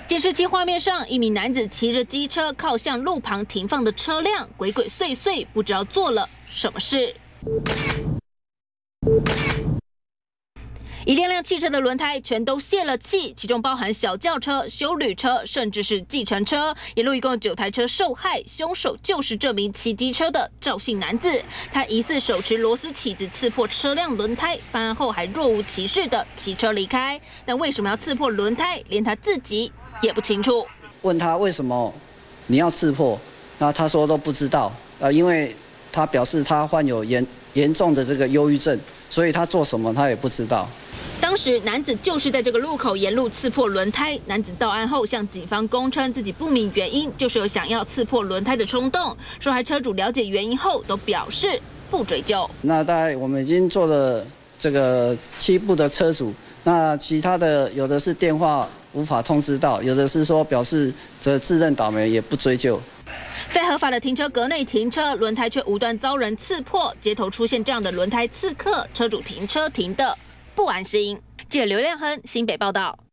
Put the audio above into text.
监视器画面上，一名男子骑着机车靠向路旁停放的车辆，鬼鬼祟祟，不知道做了什么事。一辆辆汽车的轮胎全都泄了气，其中包含小轿车、休旅车，甚至是计程车。沿路一共9台车受害，凶手就是这名骑机车的赵姓男子。他疑似手持螺丝起子刺破车辆轮胎，犯案后还若无其事的骑车离开。但为什么要刺破轮胎，连他自己也不清楚。 问他为什么你要刺破，那他说都不知道。因为他表示他患有严重的这个忧郁症，所以他做什么他也不知道。 当时男子就是在这个路口沿路刺破轮胎。男子到案后向警方供称自己不明原因，就是有想要刺破轮胎的冲动。受害车主了解原因后，都表示不追究。 那大概我们已经做了这个7部的车主，那其他的有的是电话无法通知到，有的是说表示这自认倒霉，也不追究。 在合法的停车格内停车，轮胎却无端遭人刺破，街头出现这样的轮胎刺客，车主停车停的不安心。记者刘亮亨新北报道。